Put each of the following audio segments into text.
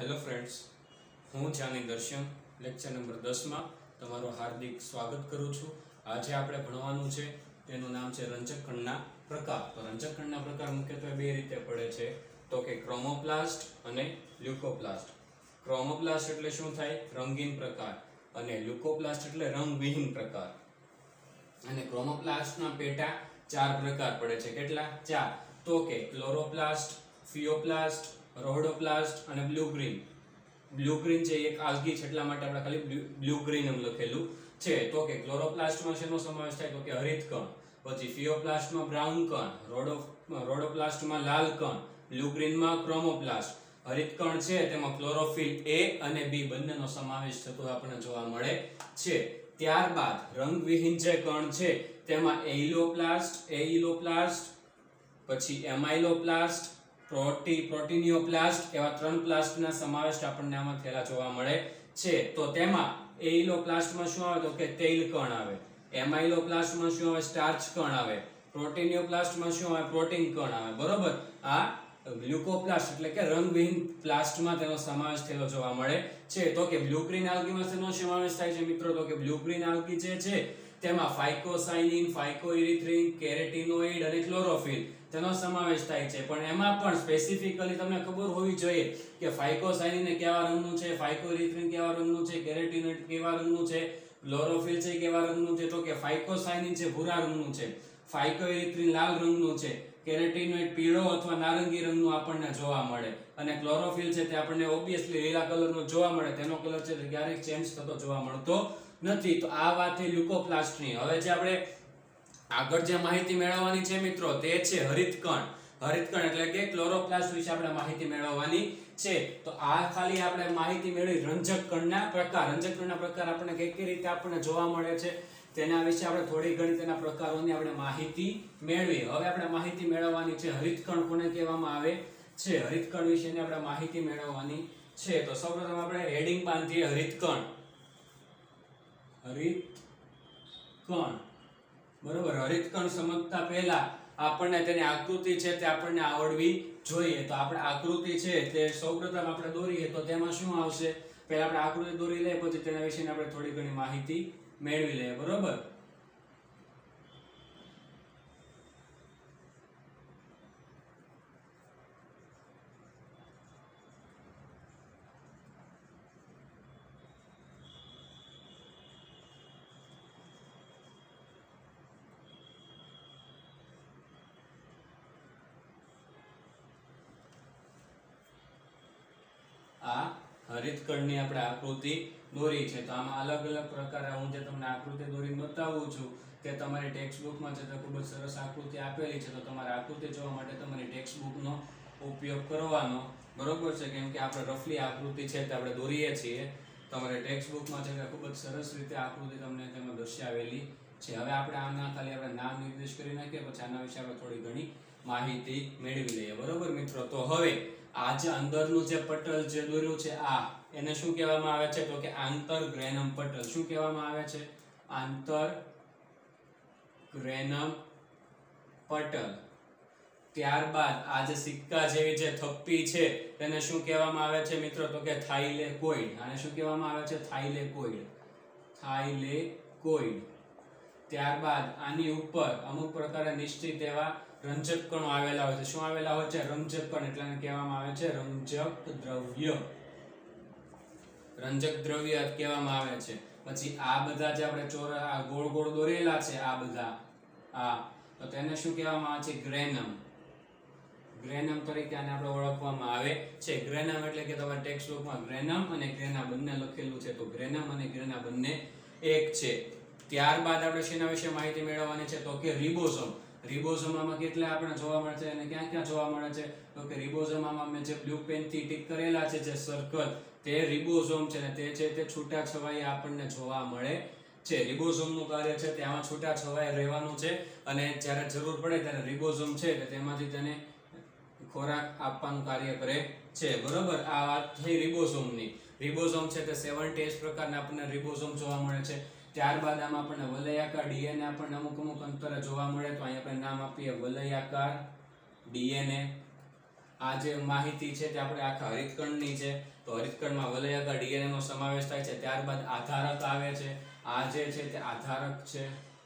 Hello friends, હું જાની દર્શન lecture number 10 માં તમારું હાર્દિક સ્વાગત કરું છું. આજે આપણે ભણવાનું છે તેનું નામ છે રંજકકણના પ્રકાર. તો રંજકકણના પ્રકાર મુખ્યત્વે બે રીતે પડે છે, તો કે ક્રોમોપ્લાસ્ટ અને લ્યુકોપ્લાસ્ટ. ક્રોમોપ્લાસ્ટ એટલે શું થાય? રંગીન પ્રકાર. અને લ્યુકોપ્લાસ્ટ એટલે રંગવિહીન પ્રકાર. અને ક્રોમોપ્લાસ્ટના પેટા ચાર પ્રકાર પડે છે. કેટલા? ચાર. તો કે ક્લોરોપ્લાસ્ટ, ફિયોપ્લાસ્ટ, રોહડોપ્લાસ્ટ અને બ્લુ ગ્રીન. બ્લુ ગ્રીન છે એક આલ્ગી છે, એટલા માટે આપણે ખાલી બ્લુ ગ્રીન એમ લખેલું છે. તો કે ક્લોરોપ્લાસ્ટમાં શેનો સમાવેશ થાય? તો કે હરિત કણ. પછી ફિયોપ્લાસ્ટમાં બ્રાઉન કણ, રોડોપ્લાસ્ટમાં લાલ કણ, બ્લુ ગ્રીનમાં ક્રોમોપ્લાસ્ટ. હરિત કણ છે તેમાં ક્લોરોફિલ A અને B બંનેનો સમાવેશ થતો આપણને જોવા મળે છે. ત્યારબાદ રંગવિહીન જે કણ છે તેમાં એઇલોપ્લાસ્ટ, પછી એમાઇલોપ્લાસ્ટ, પ્રોટીનિયોપ્લાસ્ટ એવા ત્રણ પ્લાસ્ટના સમાવેશ આપણને આમાં થયેલા જોવા મળે છે. તો તેમાં એઇલોપ્લાસ્ટમાં શું આવે? તો કે તૈલ કણ આવે. એમાઇલોપ્લાસ્ટમાં શું આવે? સ્ટાર્ચ કણ આવે. પ્રોટીનિયોપ્લાસ્ટમાં શું આવે? પ્રોટીન કણ આવે. બરોબર. આ લ્યુકોપ્લાસ્ટ એટલે કે રંગવિહીન પ્લાસ્ટમાં તેનો સમાવેશ થયેલો જોવા મળે છે. તો કે બ્લુ ગ્રીન આલ્ગીમાં તેનો સમાવેશ થાય છે મિત્રો. તો કે બ્લુ ગ્રીન આલ્ગી જે છે તેમાં ફાઇકોસાઇનિન, ફાઇકોઇરિથ્રિન, કેરેટિનોઇડ અને ક્લોરોફિલ તેનો સમાવેશ થાય છે. પણ એમાં પણ સ્પેસિફિકલી તમને ખબર હોવી જોઈએ કે ફાઇકોસાઇનિન કેવા રંગનું છે, ફાઇકોઇરિથ્રિન કેવા રંગનું છે, કેરેટિનોઇડ કેવા રંગનું છે, ક્લોરોફિલ છે કેવા રંગનું છે. તો કે ફાઇકોસાઇનિન છે ભૂરા રંગનું છે, ફાઇકોઇરિથ્રિન લાલ રંગનું છે, કેરેટિનોઇડ પીળો અથવા નારંગી રંગનું આપણને જોવા મળે, અને ક્લોરોફિલ છે તે આપણને ઓબ્વિયસલી લીલા કલરનો જોવા મળે. તેનો કલર છે તે ક્યારેક ચેન્જ થતો જોવા મળતો નથી. તો આ વાત છે લ્યુકોપ્લાસ્ટની. હવે જે આપણે આગળ જે માહિતી મેળવવાની છે મિત્રો તે છે હરિતકણ. હરિતકણ એટલે કે ક્લોરોપ્લાસ્ટ વિશે આપણે માહિતી મેળવવાની છે. તો આ ખાલી આપણે માહિતી મેળવી રંજકકણના પ્રકાર. રંજકકણના પ્રકાર આપણને કઈ રીતે આપણને જોવા મળે છે તેના વિશે આપણે થોડી ઘણી તેના પ્રકારોની આપણે માહિતી મેળવી. હવે આપણે માહિતી મેળવવાની છે હરિતકણ કોને કહેવામાં આવે છે. હરિતકણ વિશેની આપણે માહિતી મેળવવાની છે. તો સૌપ્રથમ આપણે હેડિંગ બાંધીએ હરિતકણ. હરિતકણ બરોબર. હરિતકણ સમજતા પહેલા આપણને તેની આકૃતિ છે તે આપણને આવડવી જોઈએ. તો આપણે આકૃતિ છે તે સૌપ્રથમ આપણે દોરીએ તો તેમાં શું આવશે? પહેલા આપણે આકૃતિ દોરી લઈએ, પછી તેના વિશે આપણે થોડી ઘણી માહિતી મેળવી લઈએ. બરોબર. આ હરિતકણની આપણે આકૃતિ દોરી છે. તો આમાં અલગ અલગ પ્રકારે હું જે તમને આકૃતિ દોરીને બતાવું છું તે તમારી ટેક્સ્ટ બુકમાં છે તે ખૂબ જ સરસ આકૃતિ આપેલી છે. તો તમારે આકૃતિ જોવા માટે તમારી ટેક્સ્ટ બુકનો ઉપયોગ કરવાનો. બરોબર છે, કેમ કે આપણે રફલી આકૃતિ છે તે આપણે દોરીએ છીએ. તમારી ટેક્સ્ટ બુકમાં છે તે ખૂબ જ સરસ રીતે આકૃતિ તમને તેમાં દર્શાવેલી છે. હવે આપણે આના ખાલી આપણે નામ નિર્દેશ કરી નાખીએ, પછી આના વિશે આપણે થોડી ઘણી માહિતી મેળવી લઈએ. બરોબર મિત્રો. તો હવે આ જે અંદરનું જે પટલ જે દોર્યું છે એને શું કહેવામાં આવે છે? તો કે આંતરગ્રેનમ પટલ. શું કહેવામાં આવે છે? આંતરગ્રેનમ પટલ. ત્યારબાદ આ જે સિક્કા જેવી જે થપ્પી છે તેને શું કહેવામાં આવે છે મિત્રો? તો કે થાઇલેકોઇડ. આને શું કહેવામાં આવે છે? થાઇલેકોઇડ. થાઇલેકોઇડ. ત્યારબાદ આની ઉપર અમુક પ્રકારે નિશ્ચિત એવા રંજક કણો આવેલા હોય છે. શું આવેલા હોય છે? રંજક કણ. એટલે એને કહેવામાં આવે છે રંજક દ્રવ્ય. રંજક દ્રવ્ય કહેવામાં આવે છે. પછી આ બધા જે આપણે ગોળ ગોળ દોરેલા છે આ બધા તો તેને શું કહેવામાં આવે છે? ગ્રેનમ. ગ્રેનમ તરીકે આને આપણે ઓળખવામાં આવે છે. ગ્રેનમ એટલે કે તમારા ટેક્સ્ટ બુકમાં ગ્રેનમ અને ગ્રેના બંને લખેલું છે. તો ગ્રેનમ અને ગ્રેના બંને એક છે. ત્યારબાદ આપણે શેના વિશે માહિતી મેળવવાની છે? તો કે રિબોસોમ. રિબોસોમમાં કેટલા આપણે જોવા મળે છે અને ક્યાં ક્યાં જોવા મળે છે? તો કે રિબોસોમમાં મેં જે બ્લુ પેન થી ટિક કરેલા છે જે સર્કલ તે રિબોસોમ છે ને તે છે તે છૂટા છવાયા આપણને જોવા મળે છે. રિબોસોમનું કાર્ય છે તે આમાં છૂટા છવાયા રહેવાનું છે, અને જ્યારે જરૂર પડે ત્યારે રિબોસોમ છે કે તેમાંથી તેને ખોરાક આપવાનું કાર્ય કરે છે. બરોબર. આ વાત થઈ રિબોસોમની. રિબોસોમ છે તે 70 પ્રકારના આપણને રિબોસોમ જોવા મળે છે. ત્યારબાદ આમાં આપણને વલયાકાર ડીએનએ આપણને અમુક અંતરે જોવા મળે. તો અહીં આપણે નામ આપીએ વલયાકાર ડીએનએ. આ જે માહિતી છે તે આપણે આખા હરિતકણની છે. તો હરિતકણમાં વલયાકાર ડીએનએ નો સમાવેશ થાય છે. ત્યારબાદ આધારક આવે છે. આ જે છે તે આધારક છે.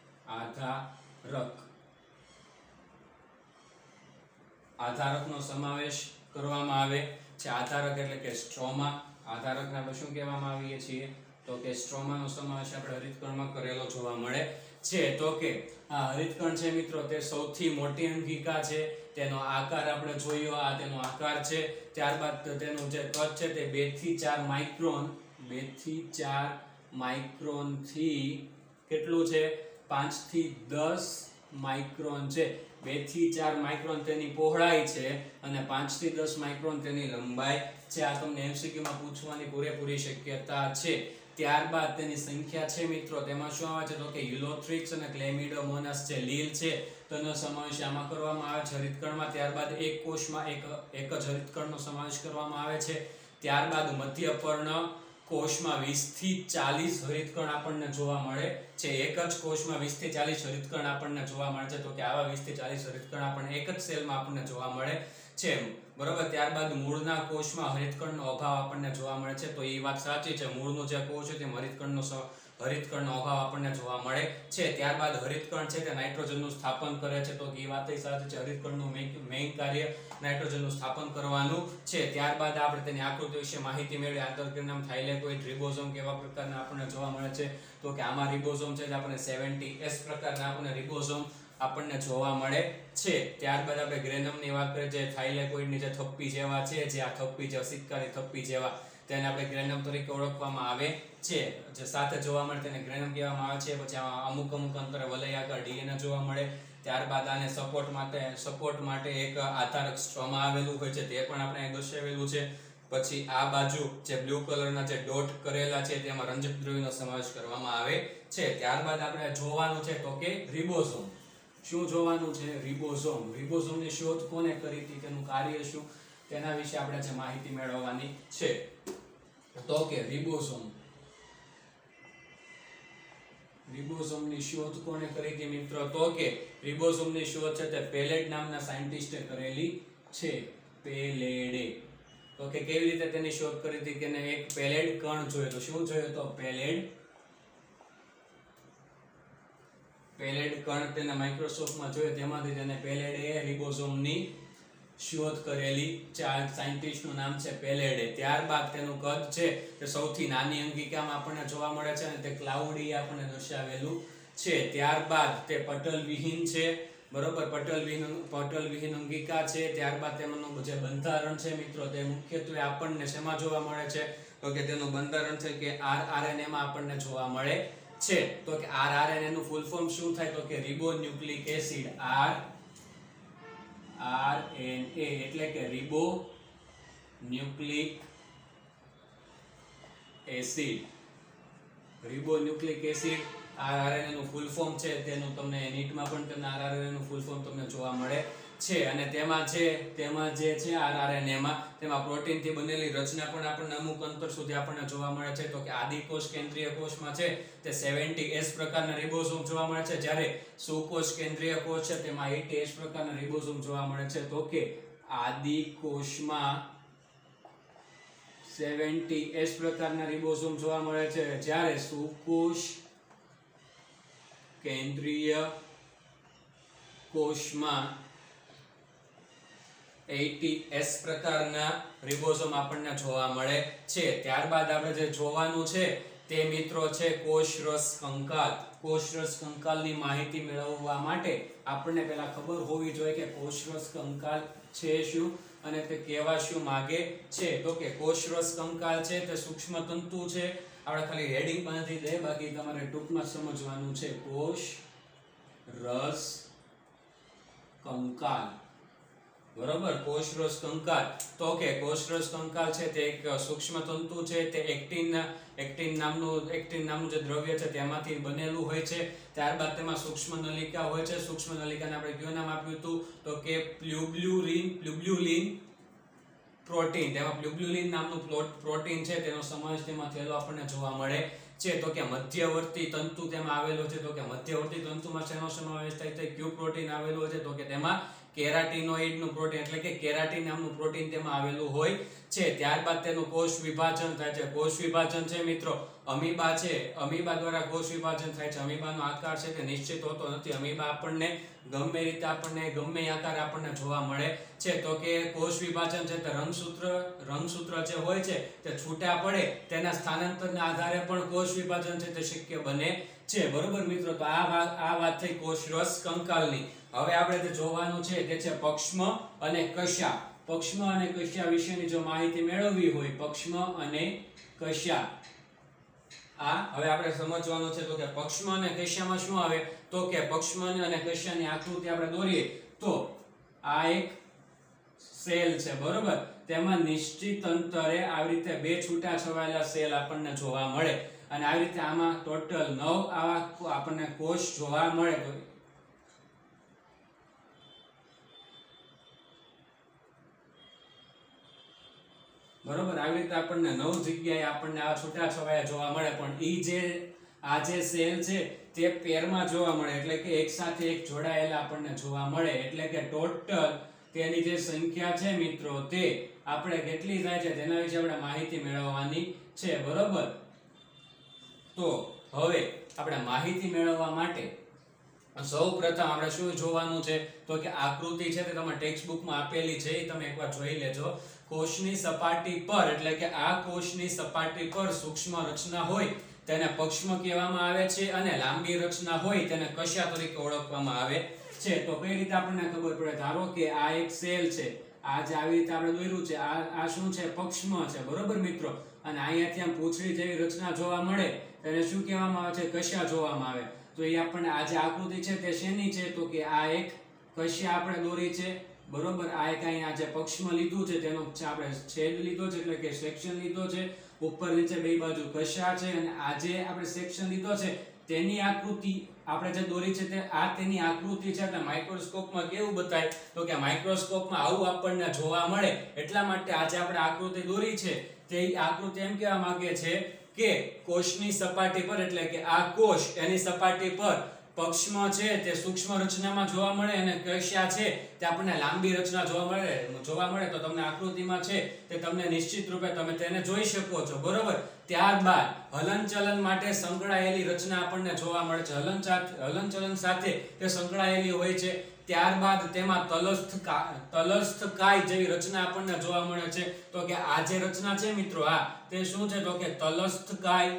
આધારકનો સમાવેશ કરવામાં આવે છે. આધારક એટલે કે સ્ટ્રોમા. આધારકને આપણે શું કહેવામાં આવીએ છીએ તો કે સ્ટ્રોમાનો સમાવેશ આપણે હરિતકણમાં કરેલો જોવા મળે છે. તો કે આ હરિતકણ છે મિત્રો તે સૌથી મોટી અંગિકા છે. તેનો આકાર આપણે જોયો, આ તેનો આકાર છે. ત્યારબાદ તેનું જે કદ છે તે 2 થી 4 માઇક્રોન, 2 થી 4 માઇક્રોન થી કેટલું છે 5 થી 10 માઇક્રોન છે. 2 થી 4 માઇક્રોન તેની પહોળાઈ છે અને 5 થી 10 માઇક્રોન તેની લંબાઈ છે. આ તમને MCQ માં પૂછવાની પૂરેપૂરી શક્યતા છે. ત્યારબાદ તેની સંખ્યા છે મિત્રો તેમાં શું આવે છે તો કે યુલોથ્રિક્સ અને ક્લેમિડોમોનાસ જે લીલ છે તેનો સમાવેશ આમાં કરવામાં આવે છે હરિતકણમાં. ત્યારબાદ એક કોષમાં એક જ હરિતકણનો સમાવેશ કરવામાં આવે છે. ત્યારબાદ મધ્યપર્ણ કોષમાં 20 થી 40 હરિતકણ આપણને જોવા મળે છે. એક જ કોષમાં 20 થી 40 હરિતકણ આપણને જોવા મળે છે. તો કે આવા 20 થી 40 હરિતકણ આપણને એક જ સેલમાં આપણને જોવા મળે છે. બરોબર. ત્યારબાદ મૂળના કોષમાં હરિતકણનો અભાવ આપણને જોવા મળે છે. તો એ વાત સાચી છે, મૂળનો જે કોષ છે તેમાં હરિતકણનો અભાવ આપણને જોવા મળે છે. ત્યારબાદ હરિતકણ છે તે નાઇટ્રોજનનું સ્થાપન કરે છે. તો એ વાત સાચી છે, હરિતકણનું મેઇન કાર્ય નાઇટ્રોજનનું સ્થાપન કરવાનું છે. ત્યારબાદ આપણે તેની આકૃતિ વિશે માહિતી મેળવી. આંતરક્રિયામાં થાઇલેકોઇડ, રિબોઝોમ કેવા પ્રકારના આપણને જોવા મળે છે તો કે આમાં રિબોઝોમ છે તે આપણે 70S પ્રકારના આપણને રિબોઝોમ આપણને જોવા મળે છે. ત્યારબાદ આપણે ગ્રેનમની વાત કરીએ, જે થાઇલેકોઇડની જે થપ્પી જેવા છે, જે આ થપ્પી જેવા સિક્કાની થપ્પી જેવા, તેને આપણે ગ્રેનમ તરીકે ઓળખવામાં આવે છે. જે સાથે જોવા મળે તેને ગ્રેનમ કહેવામાં આવે છે. પછી આમાં અમુક અંતરે વલયાકાર ડીએનએ જોવા મળે. ત્યારબાદ આને સપોર્ટ માટે એક આધારક સ્ટ્રોમા આવેલું હોય છે, તે પણ આપણે અહીં દર્શાવેલું છે. પછી આ બાજુ જે બ્લુ કલરના જે ડોટ કરેલા છે તેમાં રંજક દ્રવ્યનો સમાવેશ કરવામાં આવે છે. ત્યારબાદ આપણે જોવાનું છે તો કે રિબોઝોમ. શું જોવાનું છે? રિબોઝોમ. રિબોઝોમની શોધ કોને કરી હતી, તેનું કાર્ય શું, તેના વિશે આપણે જે માહિતી મેળવવાની છે. તો કે રિબોઝોમની શોધ કોને કરી હતી મિત્રો? તો કે રિબોઝોમની શોધ છે તે પેલેડ નામના સાયન્ટિસ્ટે કરેલી છે. પેલેડે. તો કે કેવી રીતે તેની શોધ કરી હતી કે એક પેલેડ કણ જોયો તો. શું જોયો તો? પેલેડ કણ તેને માઇક્રોસ્કોપમાં જોયો, તેમાંથી તેને પેલેડ એ રિબોઝોમની શોધ કરેલી છે. આ સાયન્ટિસ્ટનું નામ છે પેલેડે. ત્યારબાદ તેનું કદ છે તે સૌથી નાની અંગિકામાં આપણને જોવા મળે છે અને તે ક્લાઉડી આપણને દર્શાવેલું છે. ત્યારબાદ તે પટલવિહીન છે. બરોબર. પટલવિહીન અંગિકા છે. ત્યારબાદ તેનું જે બંધારણ છે મિત્રો તે મુખ્યત્વે આપણને શેમાં જોવા મળે છે તો કે તેનું બંધારણ છે કે RNA માં આપણને જોવા મળે છે. તો કે RNA નું ફૂલ ફોર્મ શું થાય તો કે રિબોન્યુક્લિક એસિડ. RNA એટલે કે ribonucleic acid. Ribonucleic acid RNA નું ફૂલ ફોર્મ છે. તેનું તમને નીટમાં પણ તમને RNA નું ફૂલ ફોર્મ તમને જોવા મળે છે. અને તેમાં જે છે RNA માં તેમાં પ્રોટીનથી બનેલી રચના પણ આપણને અમુક અંતર સુધી આપણને જોવા મળે છે. તો કે આદિકોષ કેન્દ્રીય કોષમાં છે તે 70S પ્રકારના રિબોઝોમ જોવા મળે છે, જ્યારે સુકોષ કેન્દ્રીય કોષ છે તેમાં 80S પ્રકારના રિબોઝોમ જોવા મળે છે. તો કે આદિકોષમાં 70S પ્રકારના રિબોઝોમ જોવા મળે છે, જ્યારે સુકોષ કેન્દ્રીય કોષમાં 80S પ્રકારના રિબોઝોમ આપણને જોવા મળે છે. ત્યારબાદ આપણે જે જોવાનું છે તે મિત્રો છે કોષરસ કંકાલ. કોષરસ કંકાલની માહિતી મેળવવા માટે આપણને પહેલા ખબર હોવી જોઈએ કે કોષરસ કંકાલ છે શું અને તે કેવા શું માગે છે. તો કે કોષરસ કંકાલ છે તે સૂક્ષ્મ તંતુ છે. આપણે ખાલી હેડિંગ બાંધી દે, બાકી તમારે ટૂંકમાં સમજવાનું છે. કોષરસ કંકાલ. બરોબર. કોષરસ કંકાલ. તો કે કોષરસ કંકાલ છે તે એક સૂક્ષ્મ તંતુ છે. તે એક્ટિન નામનું જે દ્રવ્ય છે તેમાંથી બનેલું હોય છે. ત્યારબાદ તેમાં સૂક્ષ્મ નલિકા હોય છે. સૂક્ષ્મ નલિકાને આપણે કયું નામ આપ્યું હતું તો કે પ્લુબ્યુલિન પ્રોટીન. તેમાં પ્લુબ્યુલિન નામનું પ્રોટીન છે તેનો સમાવેશ તેમાં થયેલો આપણને જોવા મળે છે. તો કે મધ્યવર્તી તંતુ તેમાં આવેલો છે. તો કે મધ્યવર્તી તંતુમાં શેનો સમાવેશ થાય તો ક્યુ પ્રોટીન આવેલો છે. તો કે તેમાં કેરાટિનોઇડ નું પ્રોટીન એટલે કે કેરાટિન નામનું પ્રોટીન તેમાં આવેલું હોય છે. ત્યારબાદ તેનું કોષ વિભાજન થાય છે. કોષ વિભાજન છે મિત્રો, અમીબા છે, અમીબા દ્વારા કોષ વિભાજન થાય છે. અમીબાનો આકાર છે તે નિશ્ચિત હોતો નથી. અમીબા આપણને ગમે રીતે ગમે આકાર આપણને જોવા મળે છે. તો કે કોષ વિભાજન છે તે રંગસૂત્ર જે હોય છે તે છૂટા પડે તેના સ્થાનાંતરના આધારે પણ કોષ વિભાજન છે તે શક્ય બને છે. બરોબર મિત્રો, તો આ વાત થઈ કોષરસ કંકાલની. હવે આપણે તે જોવાનું છે તે છે પક્ષ્મ અને કશા. પક્ષ્મ અને કશા વિશેની જો માહિતી મેળવવી હોય, પક્ષ્મ અને કશા, આ હવે આપણે સમજવાનું છે. તો કે પક્ષ્મ અને કશામાં શું આવે, તો કે પક્ષ્મ અને કશાની આકૃતિ આપણે દોરીએ તો આ એક સેલ છે, બરોબર. તેમાં નિશ્ચિત અંતરે આવી રીતે બે છૂટા છવાયેલા સેલ આપણને જોવા મળે અને આવી રીતે આમાં ટોટલ 9 આવા આપણને કોષ જોવા મળે. બરોબર, આવી રીતે આપણને 9 જગ્યાએ આપણને આ છૂટા છવાયા જોવા મળે. પણ આ જે સેલ છે તે પેરમાં જોવા મળે એટલે કે એક સાથે એક જોડાયેલા આપણને જોવા મળે. એટલે કે ટોટલ તેની જે સંખ્યા છે મિત્રો તે આપણે કેટલી થાય છે તેના વિશે આપણે માહિતી મેળવવાની છે. બરોબર, તો હવે આપણે માહિતી મેળવવા માટે સૌપ્રથમ આપણે શું જોવાનું છે, તો કે આકૃતિ છે તે તમારા ટેક્સ્ટ બુકમાં આપેલી છે, એ તમે એકવાર જોઈ લેજો. કોષની સપાટી પર એટલે કે આ કોષની સપાટી પર સૂક્ષ્મ રચના હોય તેને પક્ષ્મ કહેવામાં આવે છે અને લાંબી રચના હોય તેને કશા તરીકે ઓળખવામાં આવે છે. તો કઈ રીતે આપણને ખબર પડે, ધારો કે આ એક સેલ છે, આ જે આવી રીતે આપણે દોર્યું છે, આ શું છે, પક્ષ્મ છે, બરોબર મિત્રો. અને અહીંયાથી આમ પૂંછડી જેવી રચના જોવા મળે તેને શું કહેવામાં આવે છે, કશા જોવામાં આવે. તો એ આપણને આ જે આકૃતિ છે તે શેની છે, તો કે આ એક કશા આપણે દોરી છે, બરોબર. આ એક અહીંયા જે પક્ષ્મ લીધું છે તેનો આપણે છેદ લીધો છે એટલે કે સેક્શન લીધો છે, ઉપર નીચે બે બાજુ કશા છે અને આ જે આપણે સેક્શન લીધો છે તેની આકૃતિ આપણે જે દોરી છે તે આ તેની આકૃતિ છે. એટલે માઇક્રોસ્કોપમાં કેવું બતાય, તો કે માઇક્રોસ્કોપમાં આવું આપણને જોવા મળે. એટલા માટે આ જે આપણે આકૃતિ દોરી છે તે આકૃતિ એમ કહેવા માંગે છે કે કોષની સપાટી પર એટલે કે આ કોષ એની સપાટી પર પક્ષ્મ છે તે સૂક્ષ્મ રચનામાં જોવા મળે અને કશા છે તે આપણને લાંબી રચના જોવા મળે. તો તમને આકૃતિમાં છે તે તમને નિશ્ચિત રૂપે તમે તેને જોઈ શકો છો, બરોબર. ત્યારબાદ હલનચલન માટે સંકળાયેલી રચના આપણને જોવા મળે છે, હલનચલન સાથે તે સંકળાયેલી હોય છે. ત્યારબાદ તેમાં તલસ્થ કાય જેવી રચના આપણને જોવા મળે છે. તો કે આ જે રચના છે મિત્રો, આ તે શું છે, તો કે તલસ્થ કાય.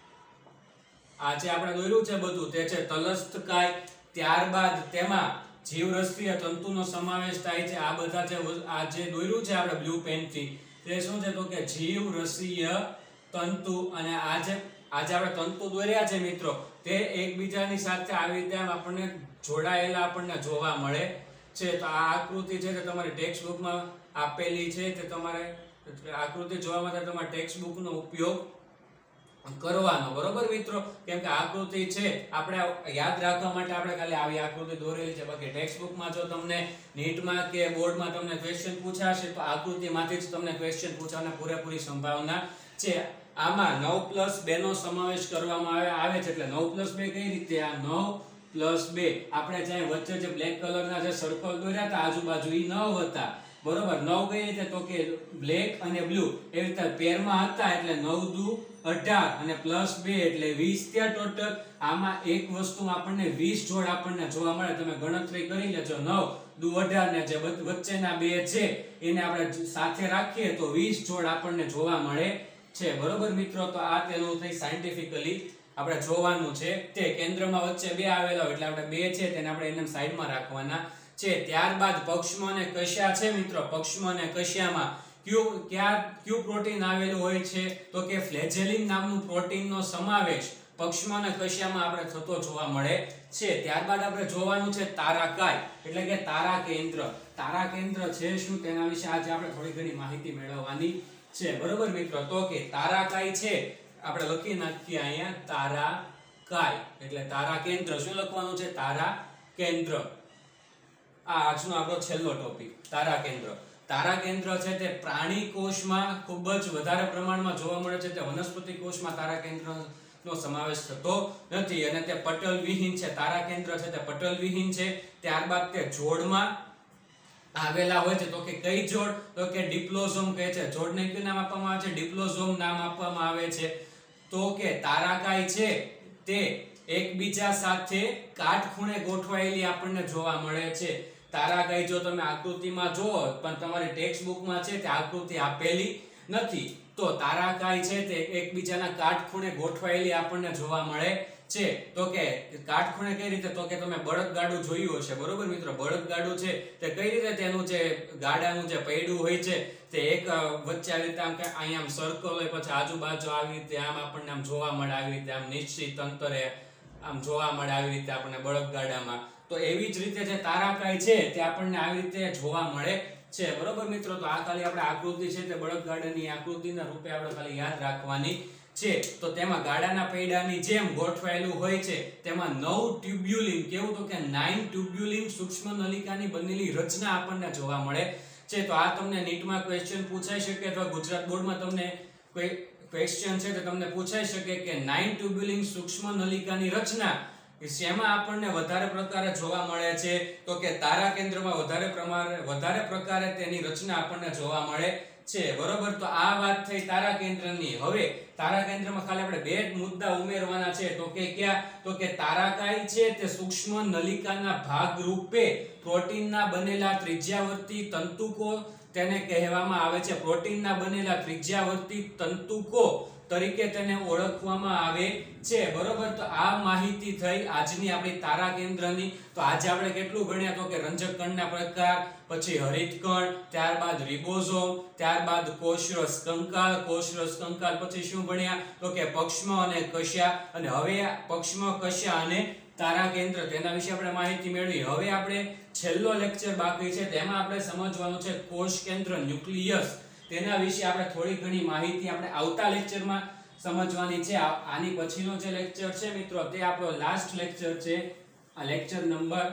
આ જે આપણે દોર્યું છે બધું તે છે તલસ્થ કાય. ત્યારબાદ તેમાં જીવરસીય તંતુનો સમાવેશ થાય છે. આ બધા આ જે દોર્યું છે આપણે બ્લુ પેન થી તે શું છે, તો કે જીવરસીય તંતુ. અને આ જે આપણે તંતુ દોર્યા છે મિત્રો તે એકબીજાની સાથે આવી રીતે આપણને જોડાયેલા આપણને જોવા મળે છે. તો આ આકૃતિ છે તે તમારી ટેક્સ્ટ બુકમાં આપેલી છે, તે તમારે આકૃતિ જોવા માટે તમારા ટેક્સ્ટ બુકનો ઉપયોગ કરવાનો, બરોબર મિત્રો. કેમ કે આકૃતિ છે આપણે યાદ રાખવા માટે આપણે ખાલી આવી આકૃતિ દોરેલી છે. બાકી ટેક્સ્ટ બુકમાં જો તમને નીટમાં કે બોર્ડમાં તમને ક્વેશ્ચન પૂછાશે તો આકૃતિમાંથી જ તમને ક્વેશ્ચન પૂછવાની પૂરેપૂરી સંભાવના છે. આમાં 9+2 નો સમાવેશ કરવામાં આવે છે. એટલે 9+2 કઈ રીતે, આ 9+2 આપણે જ્યાં વચ્ચે જે બ્લેક કલરના જે સર્કલ દોર્યા હતા આજુબાજુ એ 9 હતા, બરોબર. 9 કઈ રીતે, તો કે બ્લેક અને બ્લુ એવી રીતે પેરમાં હતા એટલે 9 દુ 18 અને +2 એટલે 20 થયા ટોટલ. આમાં એક વસ્તુ આપણને 20 જોડ આપણને જોવા મળે. તમે ગણતરી કરી લેજો, 9 દુ 18 ને જે વચ્ચેના બે છે એને આપણે સાથે રાખીએ તો 20 જોડ આપણને જોવા મળે છે, બરોબર મિત્રો. તો આ તેનું થઈ સાયન્ટિફિકલી આપણે જોવાનું છે. તે કેન્દ્રમાં વચ્ચે બે આવેલા હોય એટલે આપણે બે છે તેને આપણે એને સાઈડમાં રાખવાના છે. ત્યારબાદ પક્ષ્મ અને કશા છે મિત્રો, પક્ષ્મ અને કશામાં ક્યુ પ્રોટીન આવેલું હોય છે, તો કે ફ્લેજેલિન નામનું પ્રોટીનનો સમાવેશ પક્ષ્મ અને કશામાં આપણે થતો જોવા મળે છે. ત્યારબાદ આપણે જોવાનું છે તારાકાય એટલે કે તારા કેન્દ્ર. તારા કેન્દ્ર છે શું તેના વિશે આજે આપણે થોડી ઘણી માહિતી મેળવવાની છે, બરોબર મિત્રો. તો કે તારાકાય છે આપણે લખી નાખીએ અહીંયા તારાકાય એટલે તારા કેન્દ્ર. શું લખવાનું છે, તારા કેન્દ્ર. આ આજનો આપણો છેલ્લો ટોપિક તારા કેન્દ્ર. તારા કેન્દ્ર છે તે પ્રાણી કોષમાં ખૂબ જ વધારે પ્રમાણમાં જોવા મળે છે. તે વનસ્પતિ કોષમાં તારા કેન્દ્રનો સમાવેશ થતો નથી અને તે પટલ વિહીન છે. તારા કેન્દ્ર છે તે પટલ વિહીન છે. ત્યારબાદ તે જોડમાં આવેલા હોય છે. તો કે કઈ જોડ? તો કે ડિપ્લોઝોમ કહે છે. જોડને કયું નામ આપવામાં આવે છે? ડિપ્લોઝોમ નામ આપવામાં આવે છે. તો કે તારાકાય છે તે એકબીજા સાથે કાટખૂણે ગોઠવાયેલી આપણને જોવા મળે છે. તારાકાય જો તમે આકૃતિમાં જુઓ પણ તમારી ટેક્સ્ટ બુકમાં છે તે આકૃતિ આપેલી નથી. તો તારાકાય છે તે એકબીજાના કાટખૂણે ગોઠવાયેલી આપણને જોવા મળે છે. તો કે કાટખૂણે કઈ રીતે? તો કે તમે બળદગાડું જોયું હશે, બરોબર મિત્રો? બળદગાડું છે તે કઈ રીતે તેનું જે ગાડાનું જે પૈડું હોય છે તે એક વચ્ચે આવી રીતે આમ કે અહીંયા આમ સર્કલ હોય, પછી આજુબાજુ આવી રીતે આમ આપણને આમ જોવા મળે, આવી રીતે આમ નિશ્ચિત અંતરે આમ જોવા મળે, આવી રીતે આપણને બળદગાડામાં. તો એવી જ રીતે જે તારાકાય છે તે આપણને આવી રીતે જોવા મળે છે, બરોબર મિત્રો? તો આ ખાલી આપણે આકૃતિ છે તે બળદગાડાની આકૃતિના રૂપે આપણે ખાલી યાદ રાખવાની છે. તો તેમાં ગાડાના પૈડાની જેમ ગોઠવાયેલું હોય છે. તેમાં 9 ટ્યુબ્યુલિન, કેવું? તો કે 9 ટ્યુબ્યુલિન સૂક્ષ્મ નલિકાની બનેલી રચના આપણને જોવા મળે છે. તો આ તમને નીટમાં ક્વેશ્ચન પૂછાઈ શકે, અથવા ગુજરાત બોર્ડમાં તમને કોઈ ક્વેશ્ચન છે તો તમને પૂછાઈ શકે કે 9 ટ્યુબ્યુલિન સૂક્ષ્મ નલિકાની રચના શેમાં આપણને વધારે પ્રકારે જોવા મળે છે? તો કે તારા કેન્દ્રમાં વધારે પ્રકારે તેની રચના આપણને જોવા મળે છે, બરોબર? તો આ વાત થઈ તારા કેન્દ્રની. હવે તારા કેન્દ્રમાં ખાલી આપણે બે મુદ્દા ઉમેરવાના છે. તો કે ક્યાં? તો કે તારાકાય છે તે સૂક્ષ્મ નલિકાના ભાગ રૂપે પ્રોટીનના બનેલા ત્રિજ્યાવર્તી તંતુકો તેને કહેવામાં આવે છે. પ્રોટીનના બનેલા ત્રિજ્યાવર્તી તંતુકો તરીકે તેને ઓળખવામાં આવે છે, બરોબર? તો આ માહિતી થઈ આજની આપણી તારા કેન્દ્રની. તો આજે આપણે કેટલું ભણ્યા? તો કે રંજક કણના પ્રકાર, પછી હરિત કણ, ત્યારબાદ રિબોઝોમ, ત્યારબાદ કોષરસ કંકાલ, પછી શું ભણ્યા? તો કે પક્ષમ અને કશા. અને હવે પક્ષમ, કશા અને તારા કેન્દ્ર તેના વિશે આપણે માહિતી મેળવી. હવે આપણે છેલ્લો લેક્ચર બાકી છે, તેમાં આપણે સમજવાનું છે કોષ કેન્દ્ર, ન્યુક્લિયસ. તેના વિશે આપણે થોડી ઘણી માહિતી આપણે આવતા લેક્ચરમાં સમજવાની છે. આની પછીનો જે લેક્ચર છે મિત્રો તે આપણો લાસ્ટ લેક્ચર છે, આ લેક્ચર નંબર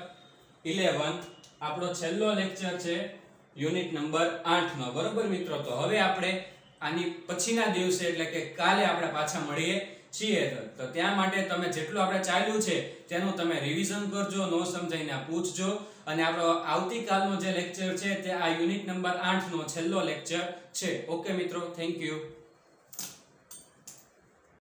11, આપણો છેલ્લો લેક્ચર છે યુનિટ નંબર 8 નો, બરોબર મિત્રો? તો હવે આપણે આની પછીના દિવસે એટલે કે કાલે આપણે પાછા મળીએ છીએ. તો ત્યાં માટે તમે જેટલું આપણે ચાલ્યું છે તેનું તમે રિવિઝન કરજો, નો સમજાઈને પૂછજો. અને આપણો આવતીકાલનો જે લેક્ચર છે તે આ યુનિટ નંબર 8 નો છેલ્લો લેક્ચર છે. ઓકે મિત્રો, થેન્ક યુ.